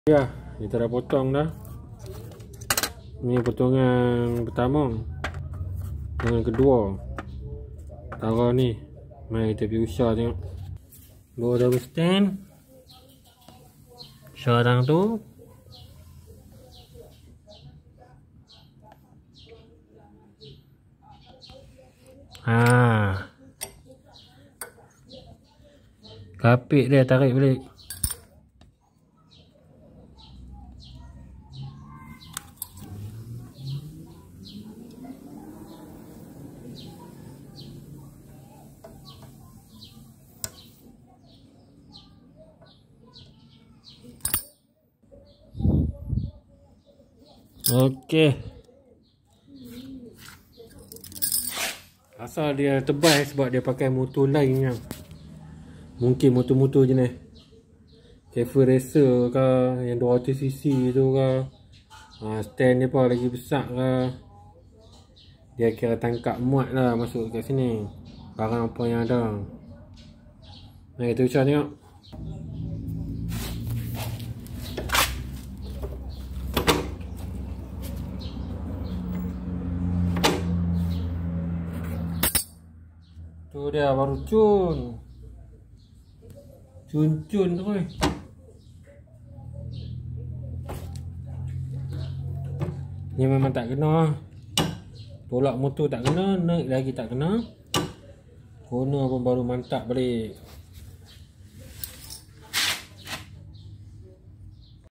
Ya, kita dah potong dah. Ni potongan pertama. Potongan kedua. Taruh ni. Mari kita pergi usah tengok. Bawa double stand. Syarang tu. Kapit dia, tarik balik. Okey. Asal dia tebal sebab dia pakai motor lain kan. Mungkin motor-motor jenis Cafe Racer ke, yang 200cc tu ke. Stand dia pun lagi besar ke. Dia kira tangkap muat lah masuk kat sini. Barang apa yang ada. Mari kita usah tengok. Tu dia baru cun. Cun-cun tu kan. Ni memang tak kena. Tolak motor tak kena, naik lagi tak kena. Corner pun baru mantap balik.